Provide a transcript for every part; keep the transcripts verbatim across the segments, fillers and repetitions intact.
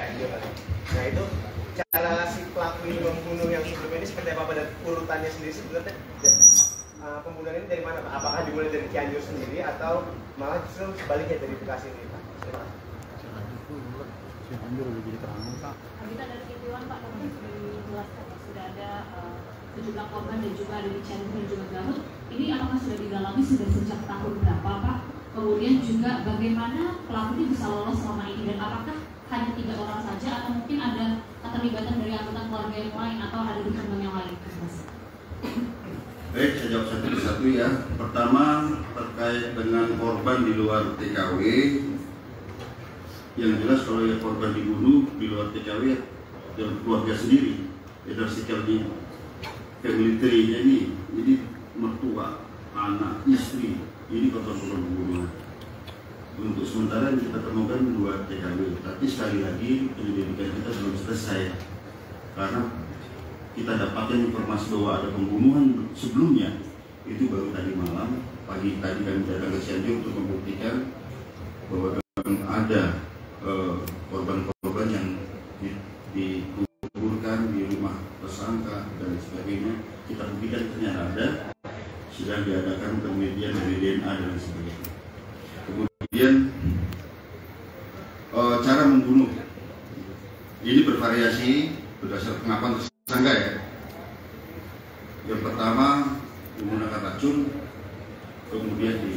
Cianjur. Nah itu cara si pelaku ini membunuh yang sebelumnya ini seperti apa pada urutannya sendiri sebenarnya? Uh, pembunuhan ini dari mana Pak? Apakah dimulai dari Cianjur sendiri atau malah justru sebaliknya dari Bekasi ini Pak? Cianjur udah jadi terang Pak. Kita dari Kitiwan Pak, kemarin sudah dijelaskan ya, sudah ada uh, sejumlah korban dan juga ada di Cianjur dan juga Garut. Ini apakah sudah didalami sudah sejak tahun berapa Pak? Kemudian juga bagaimana pelaku ini bisa lolos selama ini dan apakah hanya tiga orang saja atau mungkin ada keterlibatan dari anggota keluarga yang lain atau ada rekan yang lain? Baik, saya jawab satu persatu ya. Pertama, terkait dengan korban di luar T K W. Yang jelas kalau ya korban dibunuh di luar T K W dan keluarga sendiri, ya dari sikapnya family tree-nya ini, jadi mertua, anak, istri, ini korban-korban pembunuhan. Untuk sementara kita temukan dua T K W, tapi sekali lagi penyelidikan kita belum selesai karena kita dapatkan informasi bahwa ada pembunuhan sebelumnya. Itu baru tadi malam, pagi tadi kami datang ke Cianjur untuk membuktikan bahwa ada korban-korban uh, yang dikuburkan di rumah tersangka dan sebagainya. Kita buktikan ternyata ada, sedang diadakan penelitian dari D N A dan sebagainya. Kemudian uh, cara membunuh ini bervariasi berdasarkan pengakuan tersangka ya. Yang pertama menggunakan racun, kemudian di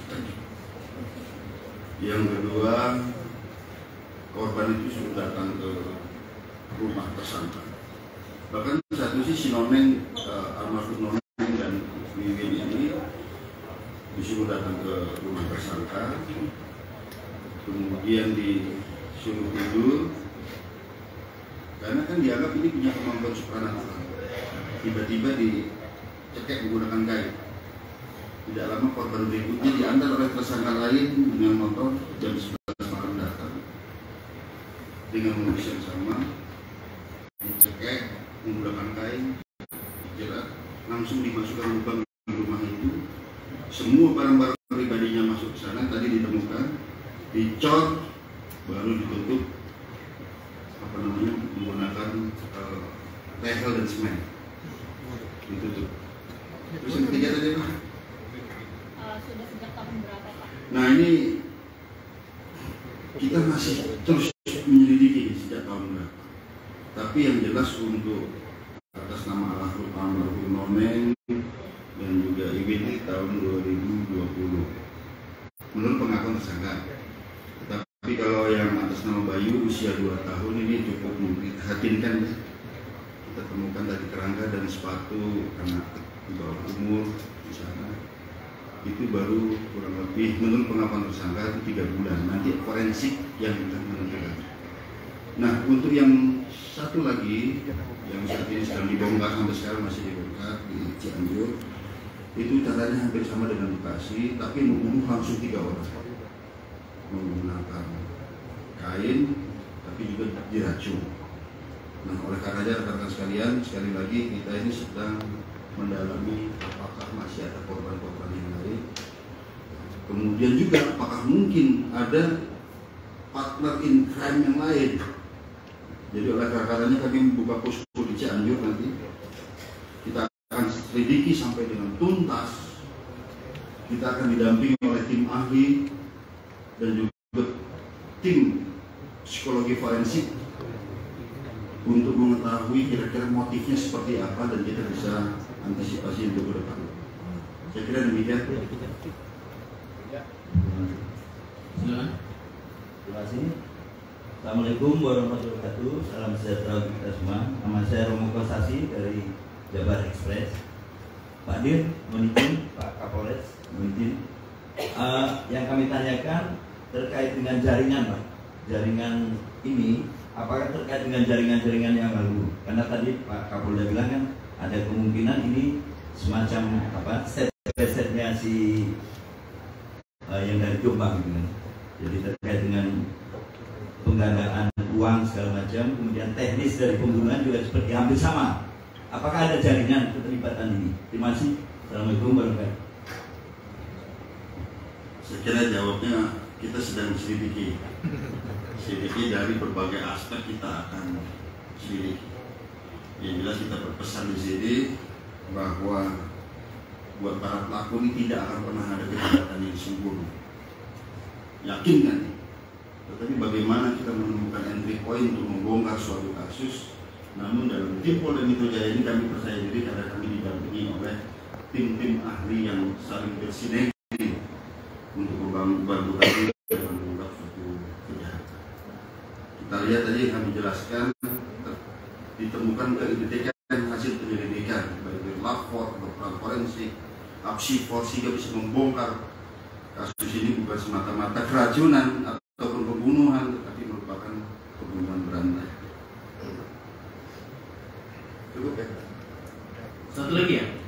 yang kedua korban itu sudah datang ke rumah tersangka. Bahkan satu sisi Noneng, uh, almarhum Noneng dan Wiwin ini disuruh datang ke rumah tersangka, kemudian disuruh tidur, karena kan dianggap ini punya kemampuan supranatural. Tiba-tiba dicekek menggunakan kain. Tidak lama korban berikutnya diantar oleh tersangka lain dengan motor jam sebelas malam datang dengan modus yang sama, dicekek menggunakan kain, dijerat, langsung dimasukkan lubang di rumah itu. Semua barang-barang pribadinya masuk ke sana, tadi ditemukan, dicor, baru ditutup apa namanya menggunakan uh, tehel dan semen, ditutup. Terus yang ketiga tadi Pak? Uh, sudah sejak tahun berapa Pak? Nah ini kita masih terus menyelidiki sejak tahun berapa. Tapi yang jelas untuk atas nama almarhum almarhum Noneng dan juga Iwin tahun dua ribu dua puluh menurut pengakuan tersangka. Tetapi kalau yang atas nama Bayu usia dua tahun ini cukup memprihatinkan ya. Kita temukan dari kerangka dan sepatu anak di bawah umur di sana. Itu baru kurang lebih menurut pengakuan tersangka itu tiga bulan. Nanti forensik yang akan menentukan. Nah untuk yang satu lagi yang saat ini sedang dibongkar sampai sekarang masih dibongkar di Cianjur, itu caranya hampir sama dengan Bekasi, tapi membunuh langsung tiga orang menggunakan kain, tapi juga diracun. Nah oleh karenanya rekan-rekan sekalian, sekali lagi kita ini sedang mendalami apakah masih ada korban-korban yang lain. Kemudian juga apakah mungkin ada partner in crime yang lain. Jadi oleh karenanya kami membuka posko di Cianjur nanti. Kita akan selidiki sampai dengan tuntas. Kita akan didampingi oleh tim ahli dan juga tim psikologi forensik untuk mengetahui kira-kira motifnya seperti apa dan kita bisa antisipasi untuk ke depan. Saya kira demikian. Silakan. Terima kasih. Assalamualaikum warahmatullahi wabarakatuh. Salam sejahtera untuk kita semua. Nama saya Romo Kosasi dari Jabar Express. Pak Dir, mohon izin, Pak Kapolres, mohon izin. Uh, yang kami tanyakan terkait dengan jaringan, Pak. Jaringan ini, apakah terkait dengan jaringan-jaringan yang lalu? Karena tadi Pak Kapolda bilang kan ada kemungkinan ini semacam apa step-stepnya si uh, yang dari Jombang gitu kan. Jadi terkait dengan penggandaan uang segala macam, kemudian teknis dari pembunuhan juga seperti hampir sama. Apakah ada jaringan keterlibatan ini? Terima kasih. Assalamualaikum warahmatullahi wabarakatuh. Saya Saya kira jawabnya kita sedang selidiki, selidiki dari berbagai aspek kita akan selidiki. Yang jelas kita berpesan di sini bahwa buat para pelaku ini tidak akan pernah ada kejahatan yang sempurna. Yakin kan? Tetapi bagaimana kita menemukan entry point untuk membongkar suatu kasus? Namun dalam tim Polda Metro Jaya ini kami percaya diri karena kami didampingi oleh tim-tim ahli yang saling bersinergi untuk membantu kami dalam mengungkap suatu kejahatan. Kita lihat tadi yang kami jelaskan, ditemukan keidentikan hasil penyelidikan baik dari lapor, dokter forensik, apsifor, sehingga bisa membongkar kasus ini bukan semata-mata keracunan ataupun pembunuhan, tetapi merupakan pembunuhan berantai. Cukup ya? Satu lagi ya?